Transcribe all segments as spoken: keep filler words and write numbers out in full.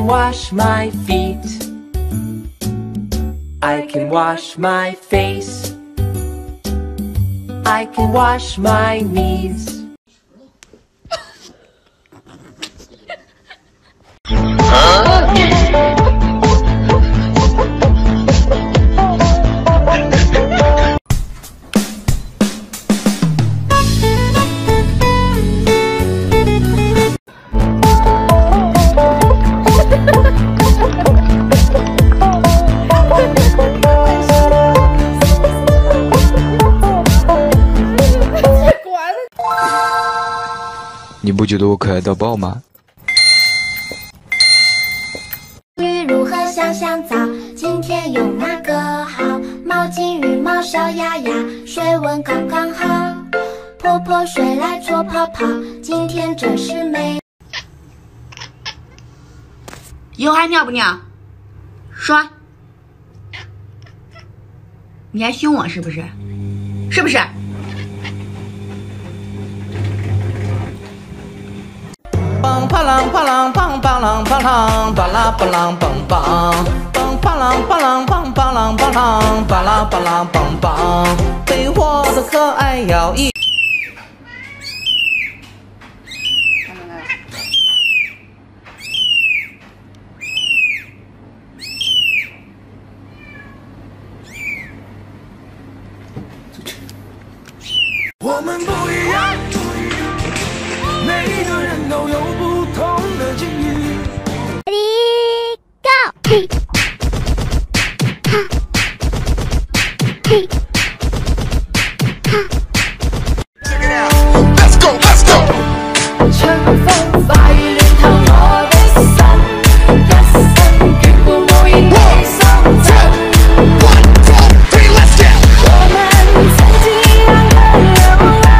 can wash my feet. I can wash my face. I can wash my knees. 你不觉得我可爱到爆吗？ 鱼如何香香皂？今天用哪个好？毛巾、羽毛、小鸭鸭，水温刚刚好。泼泼水来搓泡泡，今天真是美。 以后还尿不尿？说，你还凶我是不是？是不是？ 梆啪啷啪啷梆梆啷梆啷巴拉巴啷梆梆，梆啪啷啪啷梆梆啷梆啷巴拉巴啷梆梆，被我的可爱摇一。 我们不一样，每个人都有不同的境遇。 Ready go！ Let's go, let's go！ 春風化雨暖透我的心，一生眷顧無言的深圳。One, two, three, let's go！ 我們曾經一樣的流浪。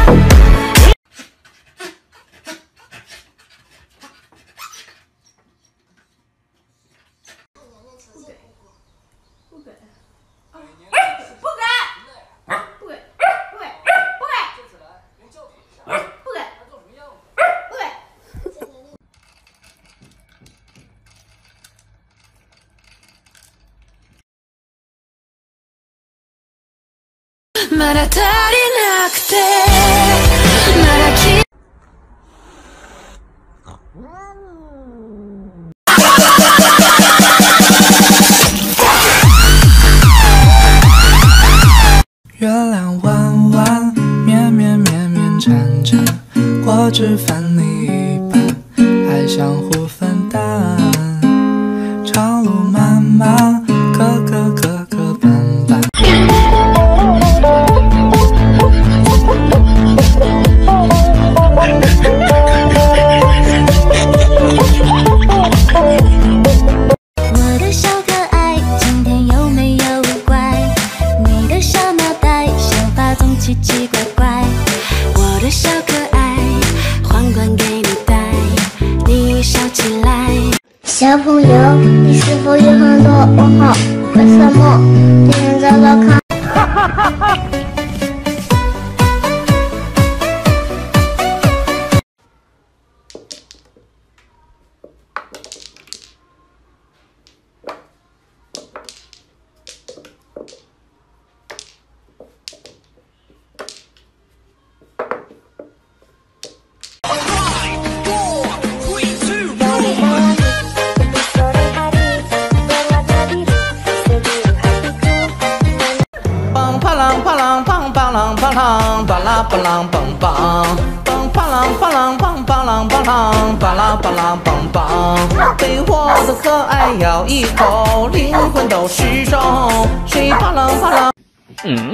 まだ足りなくてまだき月亮弯弯，绵绵绵绵缠缠，我只分你一半，爱相互分担。长路漫漫，个个磕磕绊绊。 我的小可爱，今天有没有乖？你的小脑袋，想法总奇奇怪怪。我的小可爱，皇冠给你戴，你笑起来。小朋友，你是否有很多问号？为什么？你能找找看。哈哈哈哈。 啪啷梆梆啷梆啷巴拉巴啷梆梆，梆啪啷啪啷梆梆啷梆啷巴拉巴啷梆梆，被我的可爱咬一口，灵魂都失踪，谁啪啷啪啷？嗯。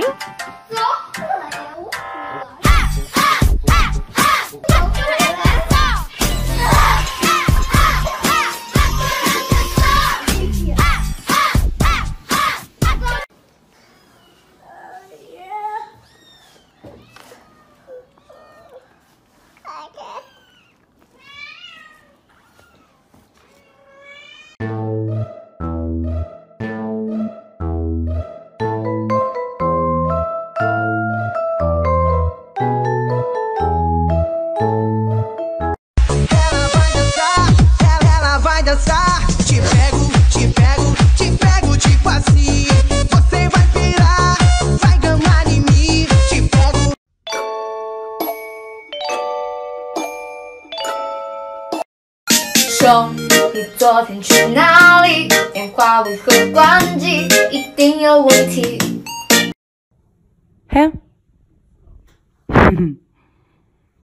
Thank you. 说你昨天去哪里？电话为何关机？一定有问题。 嘿。